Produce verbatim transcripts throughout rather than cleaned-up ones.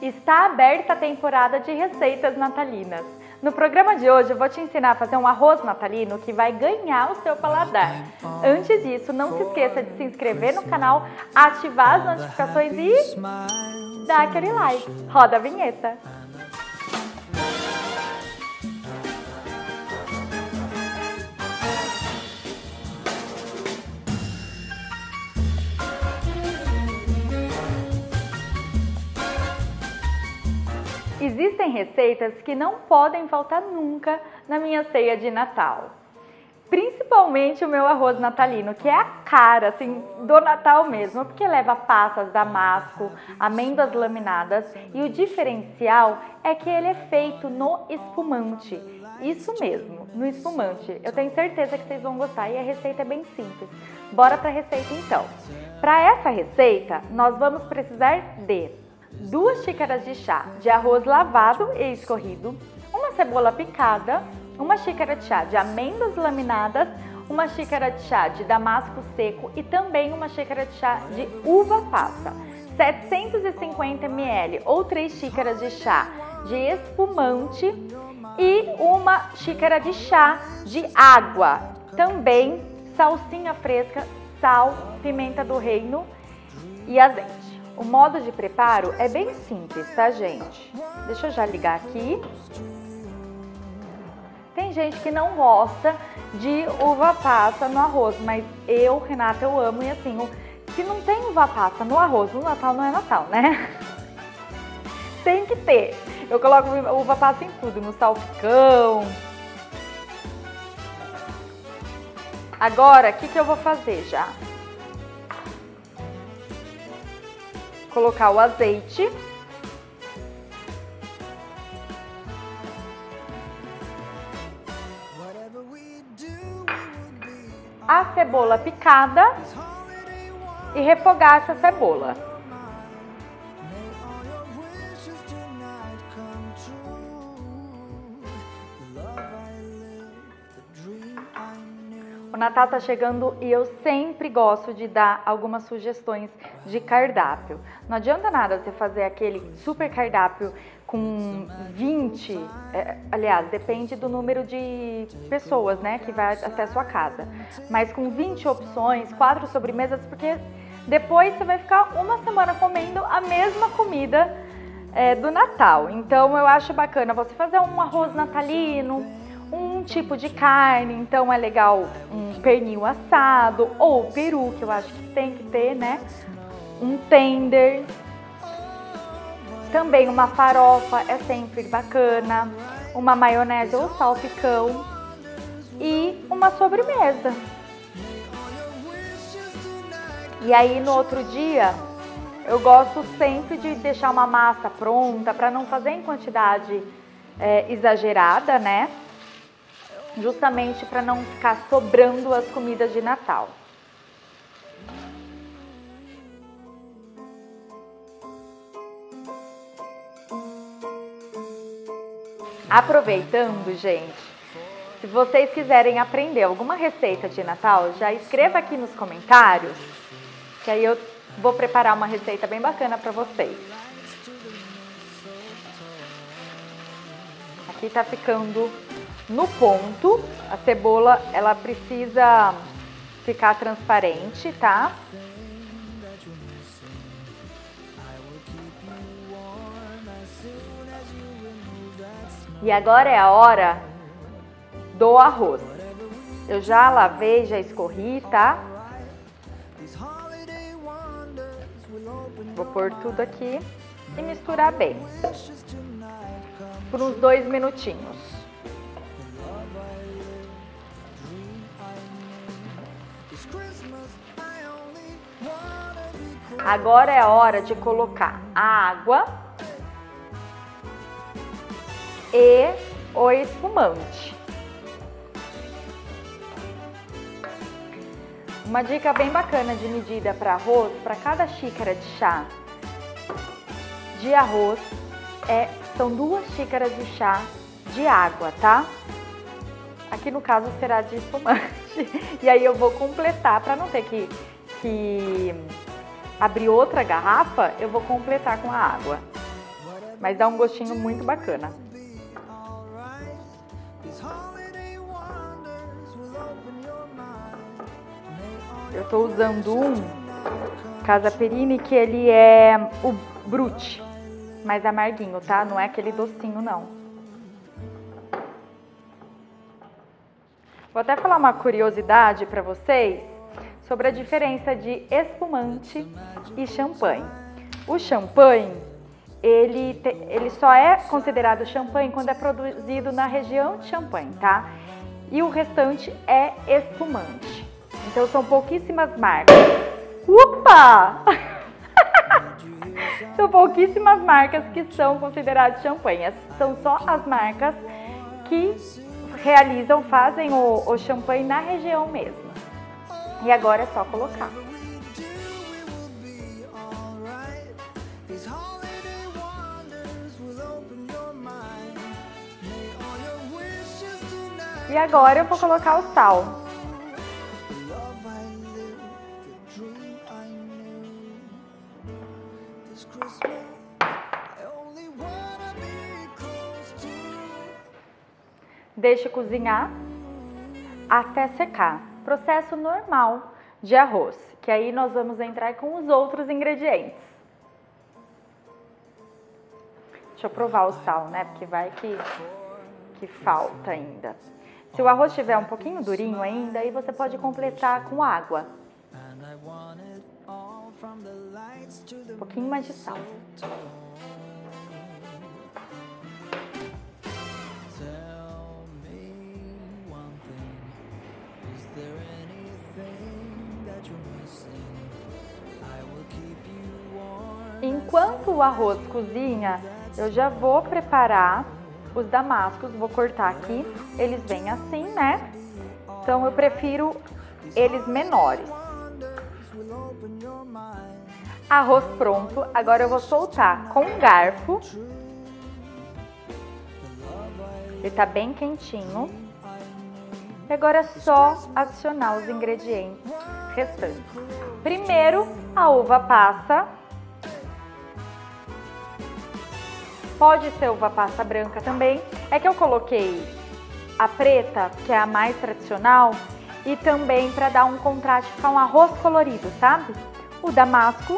Está aberta a temporada de receitas natalinas. No programa de hoje eu vou te ensinar a fazer um arroz natalino que vai ganhar o seu paladar. Antes disso, não se esqueça de se inscrever no canal, ativar as notificações e dar aquele like. Roda a vinheta! Existem receitas que não podem faltar nunca na minha ceia de Natal. Principalmente o meu arroz natalino, que é a cara assim, do Natal mesmo, porque leva passas, damasco, amêndoas laminadas e o diferencial é que ele é feito no espumante. Isso mesmo, no espumante. Eu tenho certeza que vocês vão gostar e a receita é bem simples. Bora para a receita então. Para essa receita, nós vamos precisar de duas xícaras de chá de arroz lavado e escorrido, uma cebola picada, uma xícara de chá de amêndoas laminadas, uma xícara de chá de damasco seco e também uma xícara de chá de uva passa, setecentos e cinquenta mililitros ou três xícaras de chá de espumante e uma xícara de chá de água, também salsinha fresca, sal, pimenta do reino e azeite. O modo de preparo é bem simples, tá, gente? Deixa eu já ligar aqui. Tem gente que não gosta de uva passa no arroz, mas eu, Renata, eu amo. E assim, se não tem uva passa no arroz, no Natal não é Natal, né? Tem que ter. Eu coloco uva passa em tudo, no salpicão. Agora, o que que eu vou fazer já? Colocar o azeite, a cebola picada e refogar essa cebola. O Natal tá chegando e eu sempre gosto de dar algumas sugestões de cardápio. Não adianta nada você fazer aquele super cardápio com vinte, é, aliás, depende do número de pessoas, né, que vai até a sua casa. Mas com vinte opções, quatro sobremesas, porque depois você vai ficar uma semana comendo a mesma comida é, do Natal. Então eu acho bacana você fazer um arroz natalino, um tipo de carne, então é legal um pernil assado ou peru, que eu acho que tem que ter, né? Um tender. Também uma farofa é sempre bacana, uma maionese ou salpicão e uma sobremesa. E aí no outro dia, eu gosto sempre de deixar uma massa pronta para não fazer em quantidade é, exagerada, né? Justamente para não ficar sobrando as comidas de Natal. Aproveitando, gente, se vocês quiserem aprender alguma receita de Natal, já escreva aqui nos comentários, que aí eu vou preparar uma receita bem bacana para vocês. Aqui tá ficando no ponto, a cebola ela precisa ficar transparente, tá? E agora é a hora do arroz. Eu já lavei, já escorri, tá? Vou pôr tudo aqui e misturar bem. Por uns dois minutinhos. Agora é a hora de colocar a água e o espumante. Uma dica bem bacana de medida para arroz, para cada xícara de chá de arroz, é, são duas xícaras de chá de água, tá? Aqui no caso será de espumante. E aí eu vou completar, para não ter que, que abrir outra garrafa, eu vou completar com a água. mas dá um gostinho muito bacana. Eu tô usando um Casa Perini que ele é o Brut, mais amarguinho, tá? Não é aquele docinho, não. Vou até falar uma curiosidade para vocês sobre a diferença de espumante e champanhe. O champanhe, ele, te, ele só é considerado champanhe quando é produzido na região de Champagne, tá? E o restante é espumante. Então são pouquíssimas marcas. Upa! São pouquíssimas marcas que são consideradas champanhe. São só as marcas que realizam, fazem o, o champanhe na região mesmo. E agora é só colocar. E agora eu vou colocar o sal. Deixe cozinhar até secar. Processo normal de arroz, que aí nós vamos entrar com os outros ingredientes. Deixa eu provar o sal, né? Porque vai que, que falta ainda. Se o arroz estiver um pouquinho durinho ainda, aí você pode completar com água. Um pouquinho mais de sal. Enquanto o arroz cozinha, eu já vou preparar os damascos, vou cortar aqui. Eles vêm assim, né? Então eu prefiro eles menores. Arroz pronto, agora eu vou soltar com um garfo. Ele tá bem quentinho. E agora é só adicionar os ingredientes restantes. Primeiro, a uva passa. Pode ser uva passa branca também. É que eu coloquei a preta, que é a mais tradicional, e também para dar um contraste, ficar um arroz colorido, sabe? O damasco.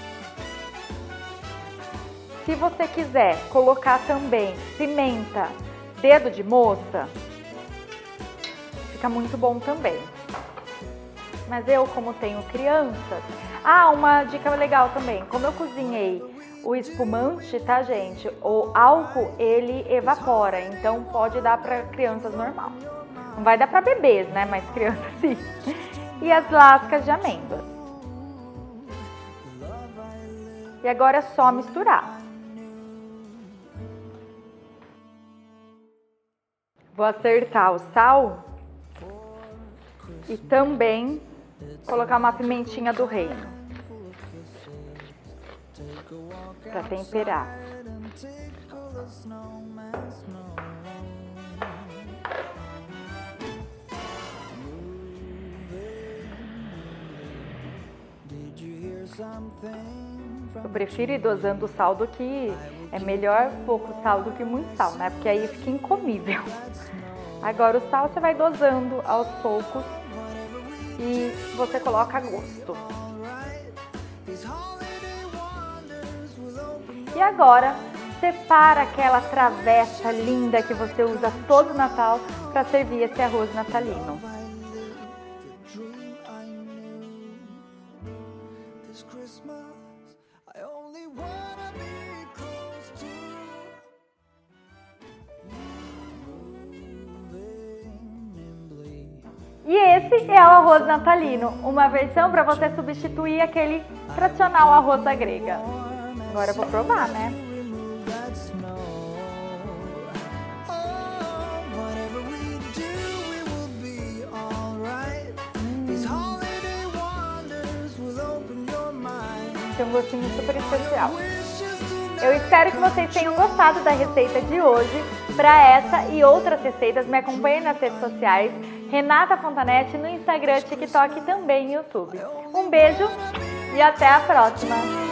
Se você quiser colocar também pimenta, dedo de moça, fica muito bom também. Mas eu, como tenho crianças... Ah, uma dica legal também. Como eu cozinhei o espumante, tá, gente? O álcool, ele evapora. Então, pode dar para crianças normal. Não vai dar para bebês, né? Mas crianças sim. E as lascas de amêndoas. E agora é só misturar. Vou acertar o sal. E também colocar uma pimentinha do reino para temperar. Eu prefiro ir dosando o sal do que... É melhor pouco sal do que muito sal, né? Porque aí fica incomível. Agora o sal você vai dosando aos poucos e você coloca a gosto. E agora separa aquela travessa linda que você usa todo Natal para servir esse arroz natalino. E esse é o arroz natalino, uma versão para você substituir aquele tradicional arroz da grega. Agora eu vou provar, né? Tem um gostinho super especial. Eu espero que vocês tenham gostado da receita de hoje. Para essa e outras receitas, me acompanhem nas redes sociais. Renata Fontanete no Instagram, TikTok e também no YouTube. Um beijo e até a próxima!